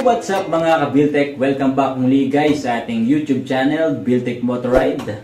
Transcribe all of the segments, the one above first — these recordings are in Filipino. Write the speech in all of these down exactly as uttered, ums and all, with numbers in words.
what's up mga ka-Builtech? Welcome back muli guys sa ating YouTube channel, Builtech Motorride.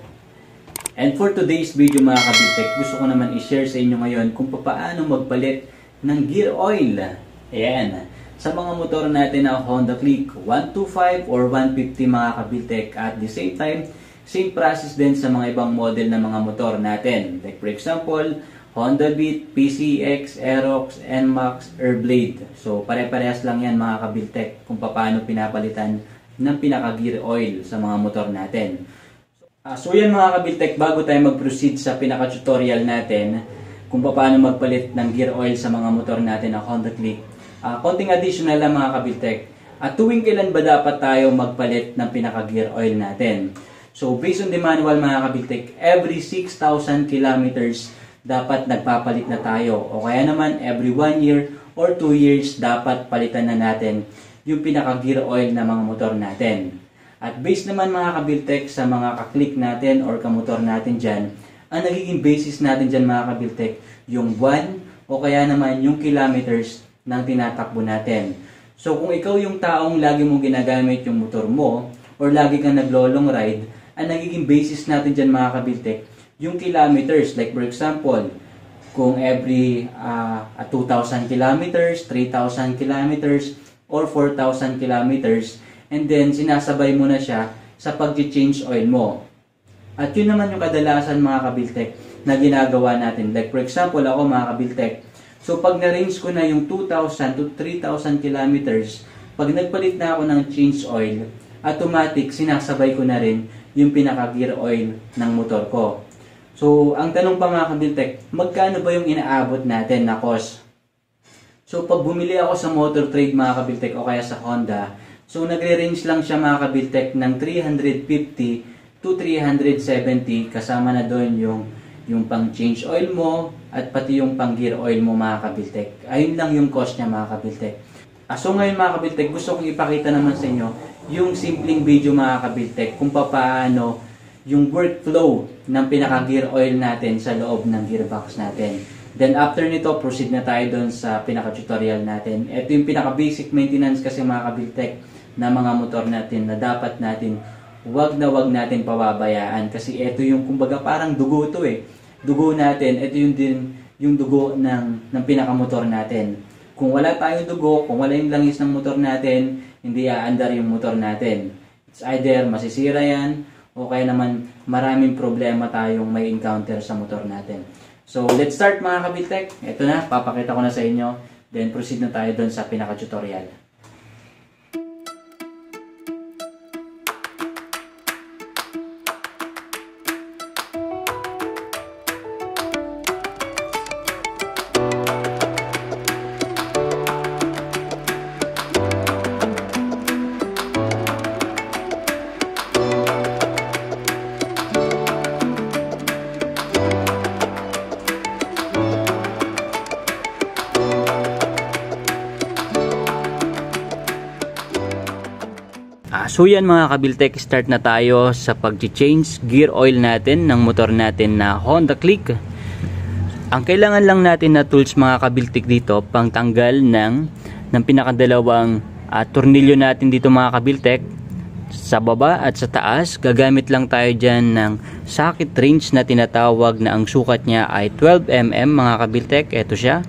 And for today's video mga ka-Builtech, gusto ko naman i-share sa inyo ngayon kung paano magpalit ng gear oil. Ayan, sa mga motor natin na Honda Click one twenty-five or one fifty mga ka-Builtech. At the same time, same process din sa mga ibang model ng mga motor natin. Like for example, Honda Beat, P C X, Aerox, N MAX, Airblade. So pare-parehas lang yan mga ka-Builtech kung paano pinapalitan ng pinaka-gear oil sa mga motor natin. Uh, so yan mga ka-Builtech, bago tayo mag-proceed sa pinaka-tutorial natin kung paano magpalit ng gear oil sa mga motor natin na Honda Click, uh, konting additional lang mga ka-Builtech. At tuwing kailan ba dapat tayo magpalit ng pinaka-gear oil natin? So based on the manual mga ka-Builtech, every six thousand kilometers dapat nagpapalit na tayo, o kaya naman every one year or two years dapat palitan na natin yung pinaka gear oil na mga motor natin. At based naman mga ka-Builtech sa mga ka-click natin or ka-motor natin dyan, ang nagiging basis natin dyan mga ka-Builtech yung buwan o kaya naman yung kilometers ng tinatakbo natin. So kung ikaw yung taong lagi mong ginagamit yung motor mo or lagi kang naglo-long ride, ang nagiging basis natin dyan mga ka-Builtech yung kilometers. Like for example, kung every uh, two thousand kilometers, three thousand kilometers, or four thousand kilometers, and then sinasabay mo na siya sa pag-change oil mo. At yun naman yung kadalasan mga ka-Builtech na ginagawa natin. Like for example, ako mga ka-Builtech, so pag na-range ko na yung two thousand to three thousand kilometers, pag nagpalit na ako ng change oil, automatic sinasabay ko na rin yung pinaka-gear oil ng motor ko. So, ang tanong pa mga ka-Builtech, magkano ba yung inaabot natin na cost? So, pag bumili ako sa Motor Trade mga ka-Builtech o kaya sa Honda, so nagre-range lang siya mga ka-Builtech ng three hundred fifty to three hundred seventy, kasama na doon yung, yung pang change oil mo at pati yung pang gear oil mo mga ka-Builtech. Ayun lang yung cost niya mga ka-Builtech. Ah, so ngayon mga ka-Builtech, gusto kong ipakita naman sa inyo yung simpleng video mga ka-Builtech kung paano yung workflow ng pinaka-gear oil natin sa loob ng gearbox natin. Then after nito, proceed na tayo doon sa pinaka-tutorial natin. Ito yung pinaka-basic maintenance kasi mga ka-Builtech na mga motor natin na dapat natin wag na wag natin pababayaan. Kasi ito yung kumbaga parang dugo to eh. Dugo natin, ito yung din yung dugo ng, ng pinaka-motor natin. Kung wala tayong dugo, kung wala yung langis ng motor natin, hindi aandar yung motor natin. It's either masisira yan, o kaya naman maraming problema tayong may encounter sa motor natin. So, let's start mga ka-Builtech. Ito na, papakita ko na sa inyo. Then, proceed na tayo doon sa pinaka-tutorial. So yan mga ka-Builtech, start na tayo sa pag-change gear oil natin ng motor natin na Honda Click. Ang kailangan lang natin na tools mga ka-Builtech dito, pang tanggal ng, ng pinakadalawang uh, tornilyo natin dito mga ka-Builtech. Sa baba at sa taas, gagamit lang tayo dyan ng socket wrench na tinatawag na ang sukat niya ay twelve millimeters mga ka-Builtech. Ito siya.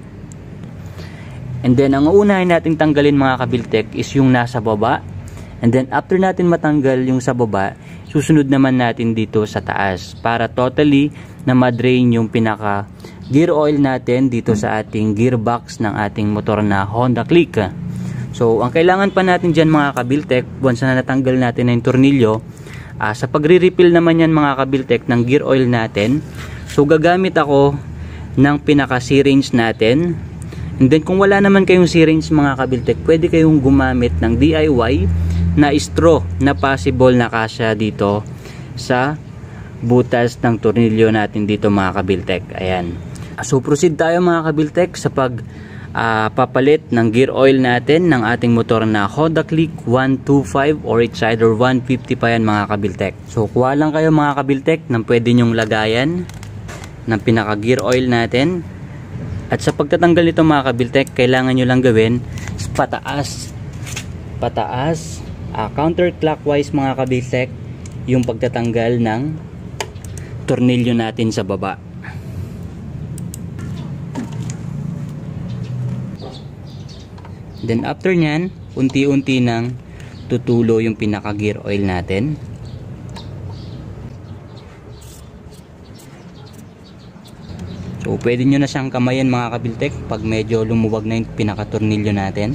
And then ang uunahin natin tanggalin mga ka-Builtech is yung nasa baba. And then after natin matanggal yung sa baba, susunod naman natin dito sa taas para totally na ma-drain yung pinaka gear oil natin dito sa ating gearbox ng ating motor na Honda Click. So ang kailangan pa natin dyan mga ka-Builtech, once na natanggal natin na yung tornilyo, uh, sa pagre-refill naman yan mga ka-Builtech ng gear oil natin, so gagamit ako ng pinaka syringe natin. And then kung wala naman kayong syringe mga ka-Builtech, pwede kayong gumamit ng D I Y na straw na possible na kasya dito sa butas ng tornilyo natin dito mga ka-Builtech. Ayan. So proceed tayo mga ka-Builtech sa pag uh, papalit ng gear oil natin ng ating motor na Honda Click one twenty-five or it's either one fifty pa yan mga ka-Builtech. So kuha lang kayo mga ka-Builtech ng pwede nyong lagayan ng pinaka gear oil natin. At sa pagtatanggal nito mga ka-Builtech, kailangan nyo lang gawin pataas pataas, uh, counterclockwise mga kabiltek, yung pagtatanggal ng tornilyo natin sa baba. Then after nyan, unti-unti nang tutulo yung pinaka gear oil natin. So pwede nyo na siyang kamayan mga kabiltek pag medyo lumuwag na yung pinaka tornilyo natin.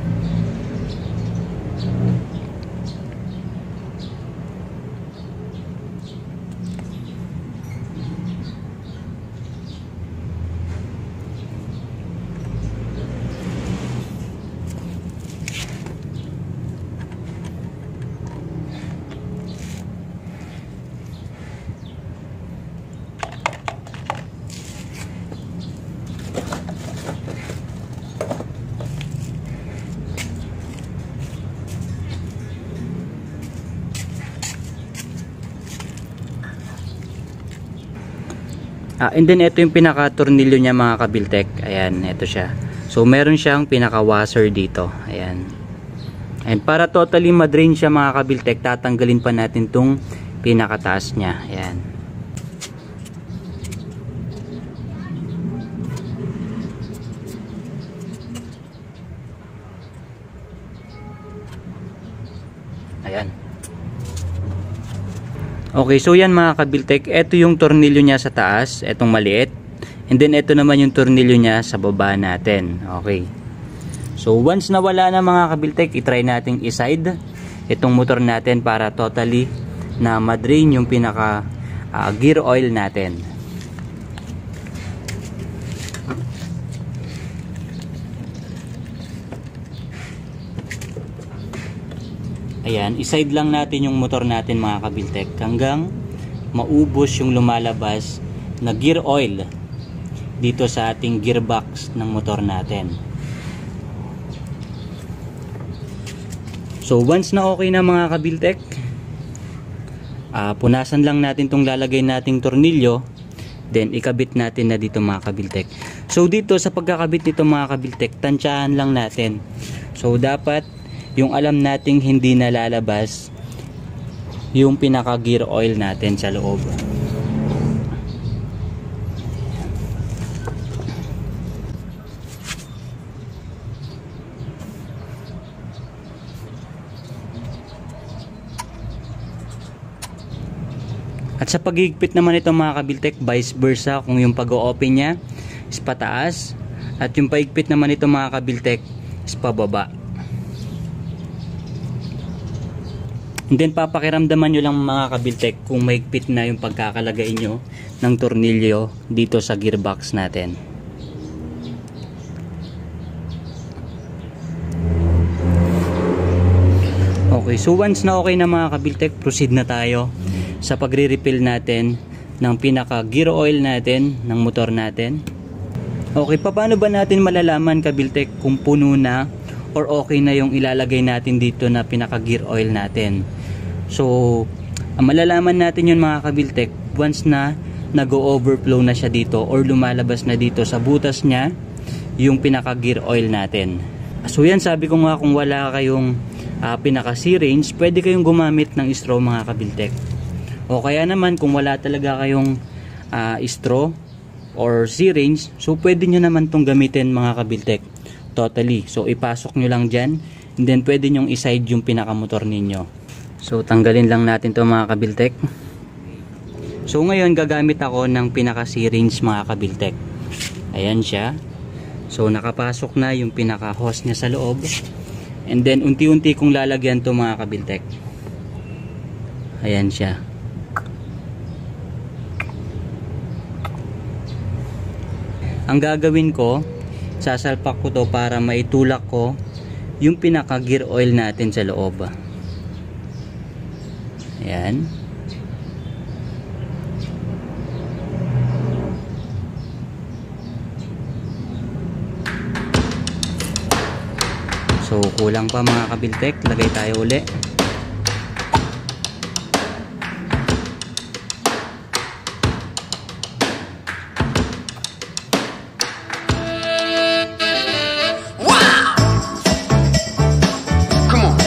Ah, and then ito yung pinaka tornilyo niya mga kabiltek. Ayan, ito siya. So meron siyang pinaka washer dito. Ayan. And para totally madrain siya mga kabiltek, tatanggalin pa natin tong pinakataas niya. Ayan. Ayan. Okay, so yan mga kabiltek, ito yung tornilyo niya sa taas, etong maliit. And then ito naman yung tornilyo niya sa baba natin. Okay. So once na wala na mga kabiltek, i-try nating i-side itong motor natin para totally na madrain yung pinaka uh, gear oil natin. Ayan, i-side lang natin yung motor natin mga kabiltek hanggang maubos yung lumalabas na gear oil dito sa ating gearbox ng motor natin. So once na okay na mga kabiltek, uh, punasan lang natin tong lalagay nating tornilyo, then ikabit natin na dito mga kabiltek. So dito sa pagkakabit nito mga kabiltek, tansyahan lang natin. So dapat yung alam nating hindi nalalabas yung pinaka gear oil natin sa loob. At sa paghigpit naman ito mga kabiltek, vice versa, kung yung pag-o-open niya is pataas at yung paghigpit naman ito mga kabiltek is pababa. And then papakiramdaman nyo lang mga kabiltek kung mahigpit na yung pagkakalagay nyo ng tornilyo dito sa gearbox natin. Okay, so once na okay na mga kabiltek, proceed na tayo sa pagre-refill natin ng pinaka gear oil natin ng motor natin. Okay, paano ba natin malalaman kabiltek kung puno na or okay na yung ilalagay natin dito na pinaka gear oil natin? So, malalaman natin yun mga kabiltek once na nag-overflow na siya dito or lumalabas na dito sa butas niya yung pinaka gear oil natin. So yan, sabi ko nga kung wala kayong uh, pinaka syringe, pwede kayong gumamit ng straw mga kabiltek. O kaya naman kung wala talaga kayong uh, straw or syringe, so pwede nyo naman tong gamitin mga kabiltek totally. So ipasok nyo lang dyan and then pwede nyong iside yung pinakamotor ninyo. So tanggalin lang natin to mga kabiltek. So ngayon gagamit ako ng pinaka syringe mga kabiltek. Ayan siya. So nakapasok na yung pinaka hose niya sa loob. And then unti-unti kong lalagyan to mga kabiltek. Ayan siya. Ang gagawin ko, sasalpak ko to para maitulak ko yung pinaka gear oil natin sa loob. Ayan. So kulang pa mga kabiltek, lagay tayo uli. Come on.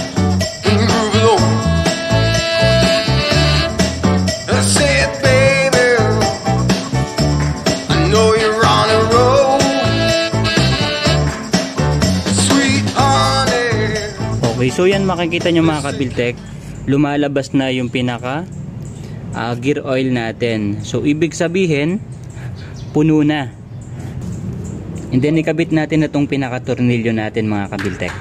so yan makikita nyo mga kabiltek, lumalabas na yung pinaka uh, gear oil natin. So ibig sabihin, puno na. And then ikabit natin na itong pinaka tornilyo natin mga kabiltek.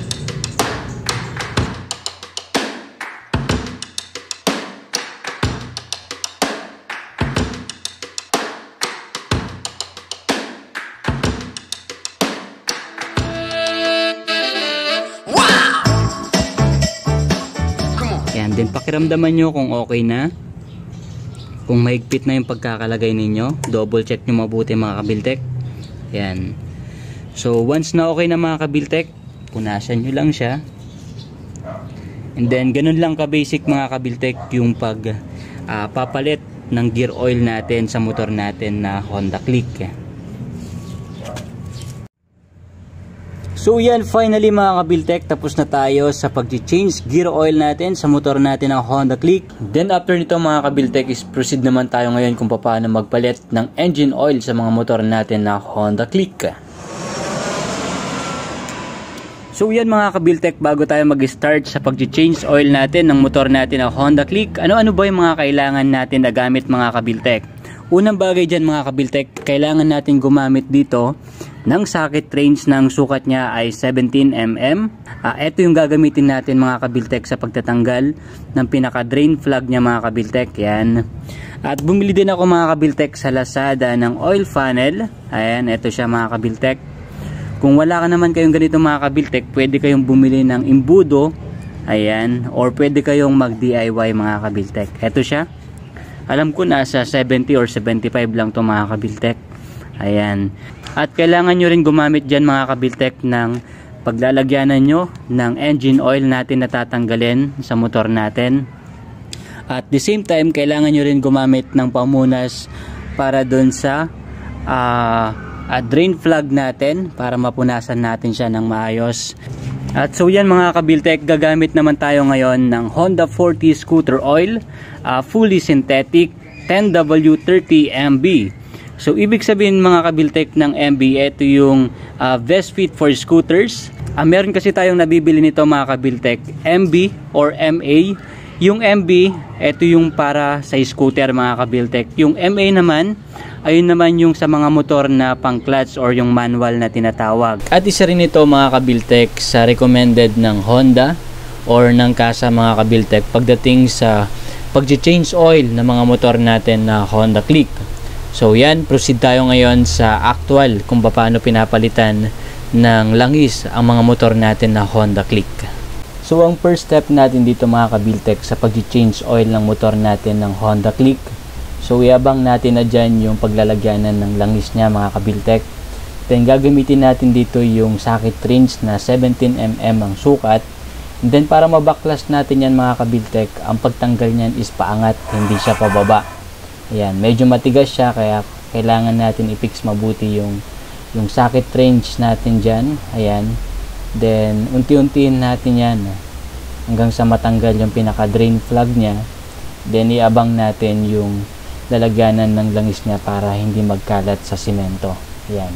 Yan, then pakiramdaman nyo kung okay na, kung mahigpit na yung pagkakalagay ninyo. Double check nyo mabuti mga kabiltek. Yan, so once na okay na mga kabiltek, punasan nyo lang siya. And then ganun lang ka basic mga kabiltek yung pag uh, papalit ng gear oil natin sa motor natin na Honda Click. So yan, finally mga kabiltek, tapos na tayo sa pag-change gear oil natin sa motor natin ng Honda Click. Then after nito mga kabiltek is proceed naman tayo ngayon kung paano magpalit ng engine oil sa mga motor natin na Honda Click. So yan mga kabiltek, bago tayo mag-start sa pag-change oil natin ng motor natin na Honda Click, ano-ano ba yung mga kailangan natin na gamit mga kabiltek? Unang bagay dyan mga kabiltek, kailangan natin gumamit dito ng socket range ng sukat niya ay seventeen millimeters. Uh, ito yung gagamitin natin mga kabiltek sa pagtatanggal ng pinaka drain plug niya mga kabiltek. Yan. At bumili din ako mga kabiltek sa Lazada ng oil funnel. Ayan, ito siya mga kabiltek. Kung wala ka naman kayong ganito mga kabiltek, pwede kayong bumili ng imbudo. Ayan, or pwede kayong mag D I Y mga kabiltek. Ito siya. Alam ko nasa seventy or seventy-five lang to mga kabiltek. Ayan. At kailangan nyo rin gumamit dyan mga kabiltek ng paglalagyanan nyo ng engine oil natin na tatanggalin sa motor natin. At the same time, kailangan nyo rin gumamit ng pamunas para dun sa uh, uh, drain plug natin para mapunasan natin siya ng maayos. At so yan mga kabiltek, gagamit naman tayo ngayon ng Honda forty scooter oil, uh, fully synthetic, ten W thirty M B. So ibig sabihin mga kabiltek ng M B, ito yung uh, best fit for scooters. Uh, meron kasi tayong nabibili nito mga kabiltek, M B or M A. Yung M B, ito yung para sa scooter mga kabiltek. Yung M A naman, ayun naman yung sa mga motor na pang clutch or yung manual na tinatawag. At isa rin ito mga kabiltek sa recommended ng Honda or ng kasa mga kabiltek pagdating sa pag-change oil ng mga motor natin na Honda Click. So yan, proceed tayo ngayon sa actual kung paano pinapalitan ng langis ang mga motor natin na Honda Click. So ang first step natin dito mga kabiltek sa pag-change oil ng motor natin ng Honda Click, so iabang natin na dyan yung paglalagyanan ng langis niya mga kabiltek. Then gagamitin natin dito yung socket range na seventeen millimeters ang sukat. And then para mabaklas natin yan mga kabiltek, ang pagtanggal niyan is paangat, hindi siya pababa. Ayan, medyo matigas siya kaya kailangan natin i-fix mabuti yung yung socket range natin dyan. Ayan. Then unti-untiin natin yan hanggang sa matanggal yung pinaka drain plug niya. Then iabang natin yung lalagyanan ng langis niya para hindi magkalat sa simento. Ayan.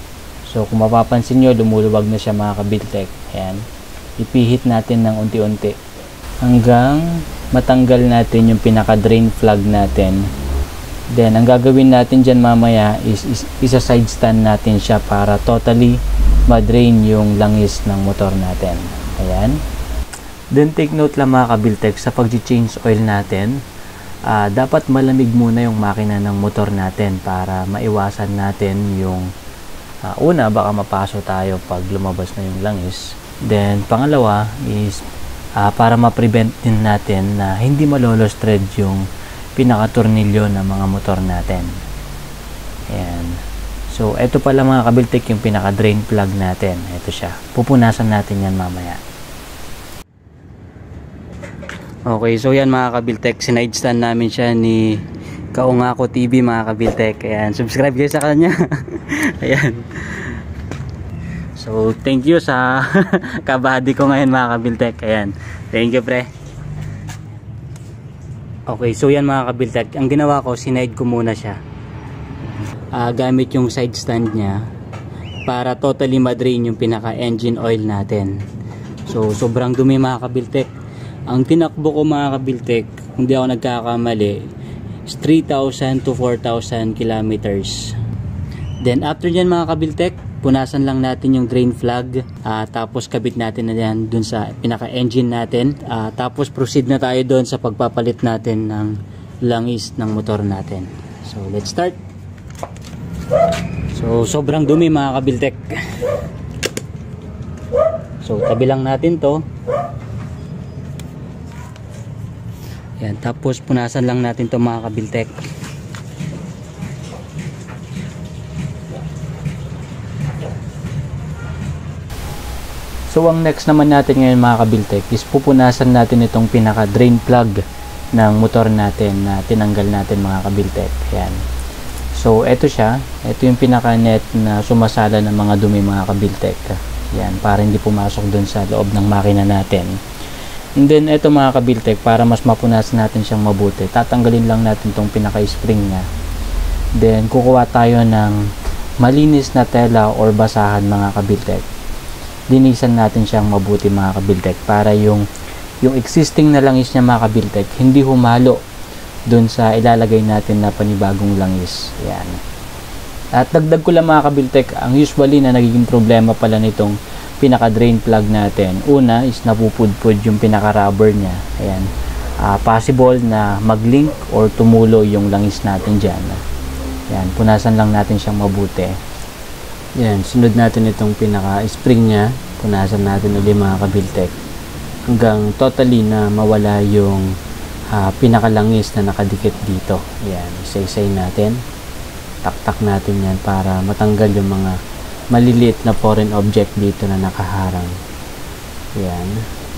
So kung mapapansin nyo, lumuluwag na siya mga kabiltek. Ayan. Ipihit natin ng unti-unti hanggang matanggal natin yung pinaka drain plug natin. Then ang gagawin natin dyan mamaya is, is isa side stand natin siya para totally ma-drain yung langis ng motor natin. Ayan. Then take note lang mga kabiltek, sa pag-change oil natin, uh, dapat malamig muna yung makina ng motor natin para maiwasan natin yung uh, una, baka mapaso tayo pag lumabas na yung langis. Then pangalawa is uh, para ma-prevent din natin na hindi malolos thread yung pinaka-tornilyo ng mga motor natin. Ayan. So, ito pala mga kabiltek yung pinaka-drain plug natin. Ito siya. Pupunasan natin yan mamaya. Okay, so yan mga kabiltek. Sinide stand namin siya ni Kaungako T V mga kabiltek. Ayan. Subscribe guys sa kanya. Ayan. So, thank you sa kabady ko ngayon mga kabiltek. Ayan. Thank you pre. Okay, so yan mga kabiltek, ang ginawa ko, sinide ko muna siya uh, gamit yung side stand nya para totally ma-drain yung pinaka engine oil natin. So sobrang dumi mga kabiltek. Ang tinakbo ko mga kabiltek, kung di ako nagkakamali, is three thousand to four thousand kilometers. Then after dyan mga kabiltek, punasan lang natin yung drain flag, uh, tapos kabit natin na yan dun sa pinaka engine natin, uh, tapos proceed na tayo dun sa pagpapalit natin ng langis ng motor natin. So let's start. So sobrang dumi mga kabiltek. So tabi lang natin to. Yan, tapos punasan lang natin to mga kabiltek. So ang next naman natin ngayon mga kabiltek is pupunasan natin itong pinaka drain plug ng motor natin na tinanggal natin mga kabiltek. Yan. So eto siya, ito yung pinaka net na sumasala ng mga dumi mga kabiltek. Yan, para hindi pumasok dun sa loob ng makina natin. And then eto mga kabiltek, para mas mapunasan natin siyang mabuti, tatanggalin lang natin itong pinaka spring niya. Then kukuha tayo ng malinis na tela or basahan mga kabiltek. Linisan natin siyang mabuti mga kabiltek para yung yung existing na langis niya mga kabiltek hindi humalo dun sa ilalagay natin na panibagong langis. Yan. At dagdag ko lang mga kabiltek, ang usually na nagiging problema pala nitong pinaka drain plug natin, una is napupudpud yung pinaka rubber niya. Ayan. Uh, possible na mag-link or tumulo yung langis natin dyan. Yan. Punasan lang natin siyang mabuti. Yan, sunod natin itong pinaka spring nya, punasan natin ulit mga kabiltek hanggang totally na mawala yung uh, pinakalangis na nakadikit dito. Yan, isa-isay natin, taktak natin yan para matanggal yung mga maliliit na foreign object dito na nakaharang. Yan.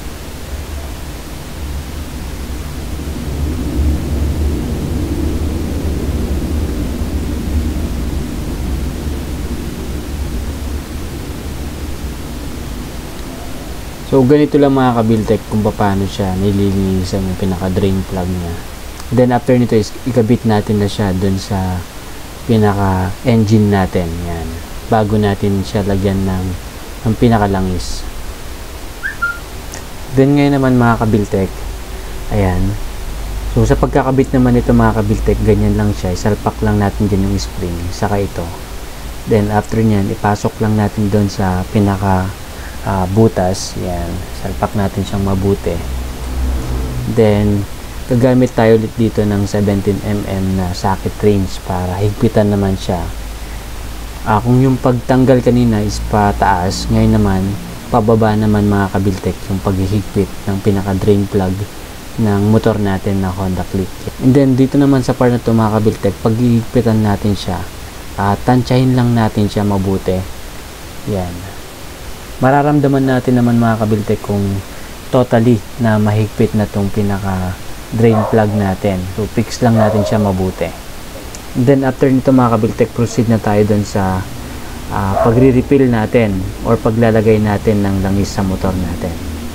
So ganito lang mga kabiltek kung paano siya nililinisan yung pinaka drain plug niya. Then after nito is ikabit natin na siya dun sa pinaka engine natin. Yan. Bago natin siya lagyan ng, ng pinaka langis. Then ngayon naman mga kabiltek, ayan. So sa pagkakabit naman ito mga kabiltek, ganyan lang siya. Isalpak lang natin dyan yung spring, saka ito. Then after nyan, ipasok lang natin dun sa pinaka Uh, butas. Yan, salpak natin siyang mabuti. Then gagamit tayo ulit dito ng seventeen millimeter na socket range para higpitan naman siya. Uh, kung yung pagtanggal kanina is pataas, ngayon naman pababa naman mga kabiltek yung paghihigpit ng pinaka drain plug ng motor natin na Honda Click. And then dito naman sa part na to mga kabiltek, paghihigpitan natin siya, uh, tansyahin lang natin siya mabuti. Yan. Mararamdaman natin naman mga kabiltek kung totally na mahigpit na tong pinaka drain plug natin. So fix lang natin siya mabuti. And then after nito mga kabiltek, proceed na tayo dun sa uh, pagre-refill natin or paglalagay natin ng langis sa motor natin.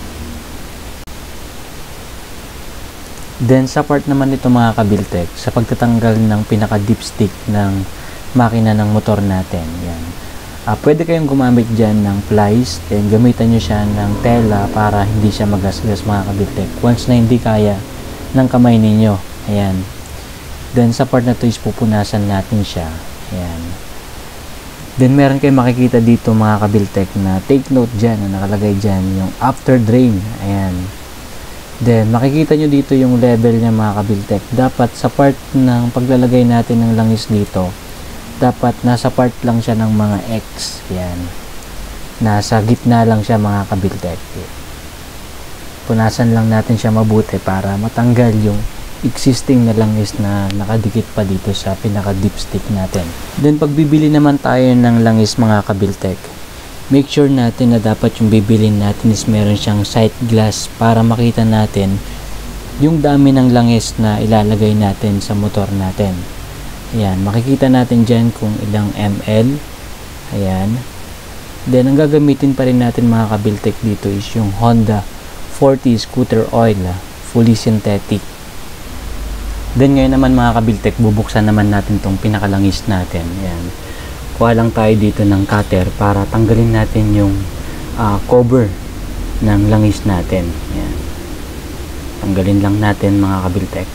Then sa part naman nito mga kabiltek, sa pagtatanggal ng pinaka dipstick ng makina ng motor natin. Yan. Uh, pwede kayong gumamit dyan ng plies, then gamitan nyo siya ng tela para hindi siya magasgas mga kabiltek. Once na hindi kaya ng kamay ninyo, ayan. Then sa part na to is pupunasan natin siya, ayan. Then meron kayong makikita dito mga kabiltek na take note dyan, na nakalagay dyan yung after drain, ayan. Then makikita nyo dito yung level niya mga kabiltek. Dapat sa part ng paglalagay natin ng langis dito, dapat nasa part lang siya ng mga X. Yan. Nasa gitna lang siya mga kabiltek. Punasan lang natin siya mabuti para matanggal yung existing na langis na nakadikit pa dito sa pinaka dipstick natin. Then pagbibili naman tayo ng langis mga kabiltek, make sure natin na dapat yung bibilin natin is meron siyang sight glass para makita natin yung dami ng langis na ilalagay natin sa motor natin. Ayan, makikita natin dyan kung ilang ml. Ayan. Then, ang gagamitin pa rin natin mga kabiltek dito is yung Honda forty Scooter Oil, fully synthetic. Then, ngayon naman mga kabiltek, bubuksan naman natin tong pinakalangis natin. Ayan. Kuha lang tayo dito ng cutter para tanggalin natin yung uh, cover ng langis natin. Yan. Tanggalin lang natin mga kabiltek.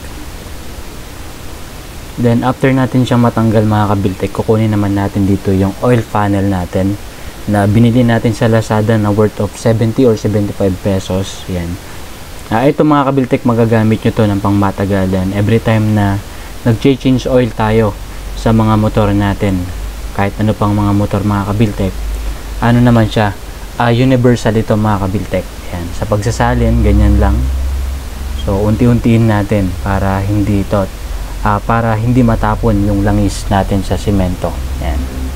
Then after natin siyang matanggal mga kabiltek, kukunin naman natin dito yung oil funnel natin na binili natin sa Lazada na worth of seventy or seventy-five pesos. Yan. Ah, ito mga kabiltek, magagamit nyo to ng pangmatagalan every time na nag-change oil tayo sa mga motor natin. Kahit ano pang mga motor mga kabiltek, ano naman siya, uh, universal ito mga kabiltek. Yan. Sa pagsasalin, ganyan lang. So unti-untiin natin para hindi ito uh, para hindi matapon yung langis natin sa simento. Yan.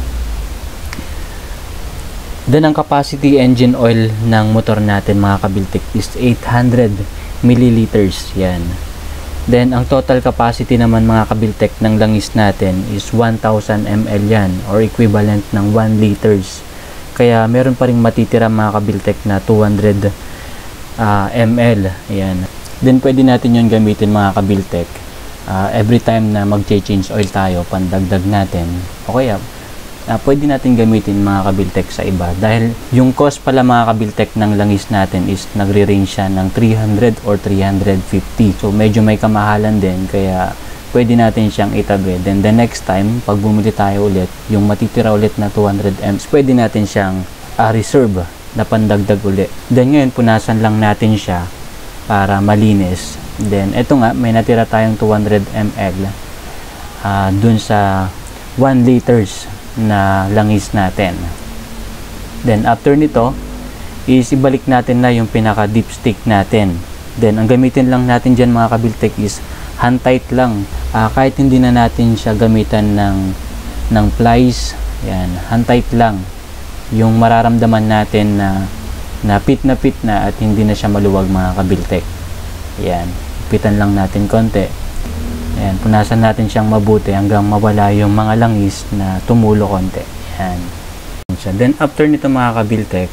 Then ang capacity engine oil ng motor natin mga kabiltek is eight hundred milliliters. Yan. Then ang total capacity naman mga kabiltek ng langis natin is one thousand milliliters yan, or equivalent ng one liters. Kaya meron pa ring matitira mga kabiltek na two hundred uh, milliliters. Yan. Then pwede natin yun gamitin mga kabiltek uh, every time na mag-change oil tayo, pandagdag natin. O kaya uh, pwede natin gamitin mga kabiltek sa iba, dahil yung cost pala mga kabiltek ng langis natin is nagre-range siya ng three hundred or three hundred fifty. So medyo may kamahalan din, kaya pwede natin siyang itabi. Then the next time pag bumili tayo ulit, yung matitira ulit na two hundred milliliters, pwede natin siyang uh, reserve na pandagdag ulit. Then ngayon punasan lang natin siya para malinis. Then eto nga, may natira tayong two hundred milliliters uh, dun sa one liters na langis natin. Then after nito is ibalik natin na yung pinaka dipstick natin. Then ang gamitin lang natin dyan mga kabiltek is hand tight lang. Uh, kahit hindi na natin siya gamitan ng ng plies, yan, hand tight lang. Yung mararamdaman natin na na fit na fit na at hindi na siya maluwag mga kabiltek. Yan, pitan lang natin konti. Yan, punasan natin siyang mabuti hanggang mawala yung mga langis na tumulo konti. Yan. Then after nito mga kabiltek,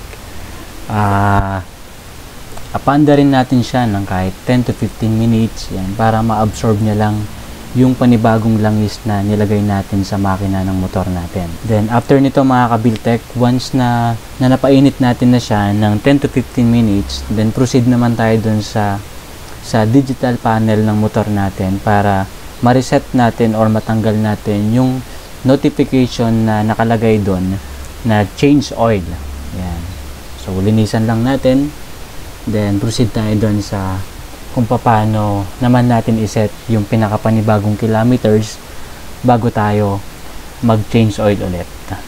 ah uh, apanda rin natin siya ng kahit ten to fifteen minutes, yan, para ma-absorb niya lang yung panibagong langis na nilagay natin sa makina ng motor natin. Then after nito mga kabiltek, once na, na napainit natin na siya ng ten to fifteen minutes, then proceed naman tayo dun sa sa digital panel ng motor natin para ma-reset natin or matanggal natin yung notification na nakalagay dun na change oil. Yan. So linisan lang natin, then proceed tayo dun sa kung paano naman natin iset yung pinakapanibagong kilometers bago tayo mag-change oil ulit.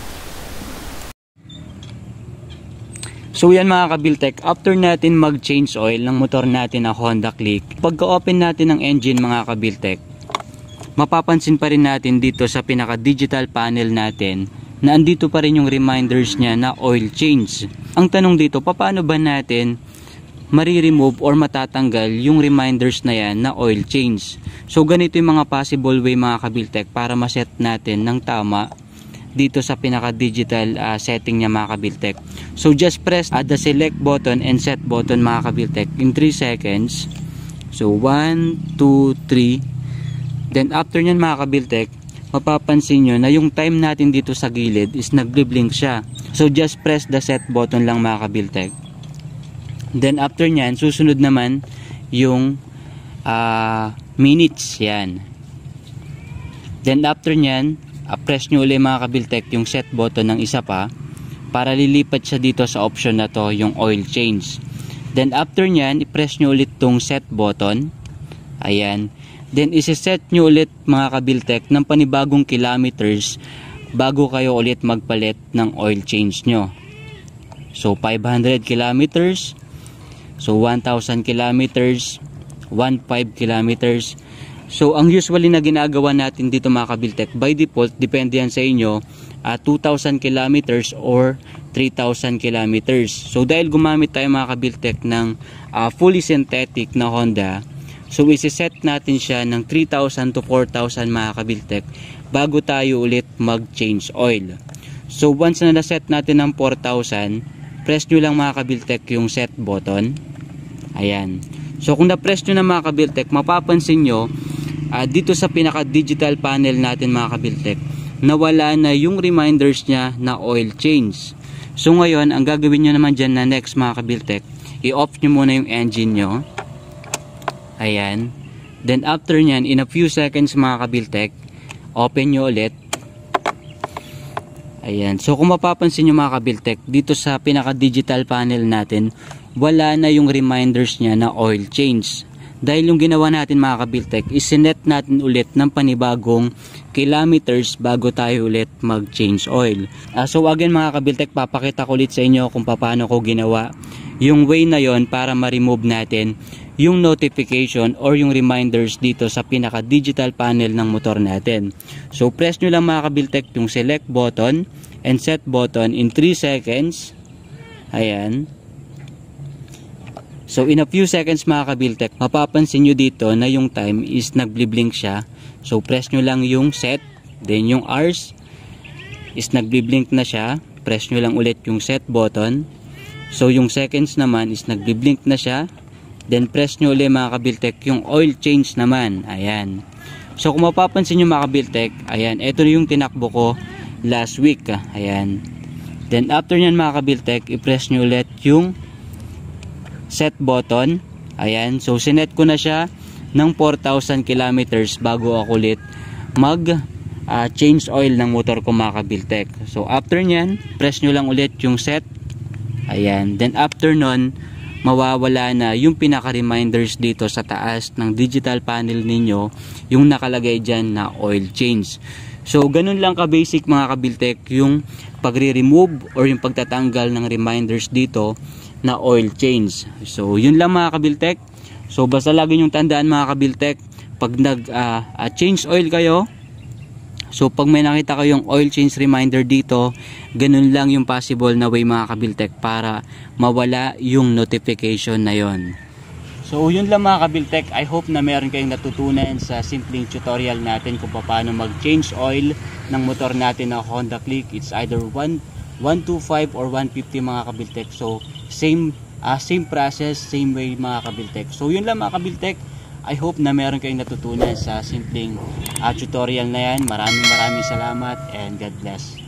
So yan mga kabiltek, after natin mag-change oil ng motor natin na Honda Click, pagka-open natin ng engine mga kabiltek, mapapansin pa rin natin dito sa pinaka-digital panel natin na andito pa rin yung reminders niya na oil change. Ang tanong dito, paano ba natin mari-remove or matatanggal yung reminders na yan na oil change? So ganito yung mga possible way mga kabiltek para ma-set natin ng tama dito sa pinaka digital uh, setting niya mga kabiltek. So just press uh, the select button and set button mga kabiltek in three seconds. So one, two, three. Then after nyan mga kabiltek, mapapansin nyo na yung time natin dito sa gilid is nagbi-blink siya. So just press the set button lang mga kabiltek. Then after nyan, susunod naman yung uh, minutes, yan. Then after nyan, uh, press nyo ulit mga kabiltek yung set button ng isa pa para lilipat siya dito sa option na to, yung oil change. Then after nyan, i-press nyo ulit tong set button. Ayan. Then isi-set nyo ulit mga kabiltek ng panibagong kilometers bago kayo ulit magpalit ng oil change nyo. So five hundred kilometers. So one thousand kilometers, one thousand five kilometers. So ang usually na ginagawa natin dito mga kabiltek, by default, depende yan sa inyo, uh, two thousand kilometers or three thousand kilometers. So dahil gumamit tayo mga kabiltek ng uh, fully synthetic na Honda, so isi-set natin siya ng three thousand to four thousand mga kabiltek bago tayo ulit mag-change oil. So once na na-set natin ng four thousand, press nyo lang mga kabiltek yung set button. Ayan. So kung na-press nyo na mga kabiltek, mapapansin nyo uh, dito sa pinaka-digital panel natin mga kabiltek, nawala na yung reminders niya na oil change. So ngayon, ang gagawin nyo naman dyan na next mga kabiltek i-off nyo muna yung engine nyo. Ayan. Then after nyan, in a few seconds mga kabiltek, open nyo ulit. Ayan. So kung mapapansin nyo mga kabiltek, dito sa pinaka digital panel natin, wala na yung reminders nya na oil change. Dahil yung ginawa natin mga kabiltek, isinet natin ulit ng panibagong kilometers bago tayo ulit mag-change oil. Uh, so again mga kabiltek, papakita ko ulit sa inyo kung paano ko ginawa yung way na yon para ma-remove natin yung notification or yung reminders dito sa pinaka digital panel ng motor natin. So press nyo lang mga kabiltek yung select button and set button in three seconds. Ayan. So in a few seconds mga kabiltek, mapapansin nyo dito na yung time is nagbliblink siya. So press nyo lang yung set, then yung hours is nagbliblink na siya. Press nyo lang ulit yung set button. So yung seconds naman is nagbliblink na siya. Then press nyo ulit mga kabiltek yung oil change naman. Ayan. So kung mapapansin nyo mga kabiltek, ayan, ito yung tinakbo ko last week. Ayan. Then after nyan mga kabiltek, i-press nyo ulit yung set button. Ayan. So sinet ko na siya ng four thousand kilometers bago ako ulit mag uh, change oil ng motor ko mga kabiltek. So after nyan, press nyo lang ulit yung set. Ayan. Then after nun, mawawala na yung pinaka reminders dito sa taas ng digital panel ninyo, yung nakalagay dyan na oil change. So ganun lang ka basic mga kabiltek yung pagre-remove or yung pagtatanggal ng reminders dito na oil change. So yun lang mga kabiltek. So basta lagi nyong tandaan mga kabiltek, pag nag uh, uh, change oil kayo, so pag may nakita kayong oil change reminder dito, ganun lang yung possible na way mga kabiltek para mawala yung notification na yon. So yun lang mga kabiltek, I hope na meron kayong natutunan sa simpleng tutorial natin kung paano mag change oil ng motor natin na Honda Click. It's either one twenty-five or one fifty mga kabiltek. So same uh, same process, same way mga kabiltek. So yun lang mga kabiltek, I hope na meron kayong natutunan sa simpleng uh, tutorial na yan. Maraming maraming salamat and God bless.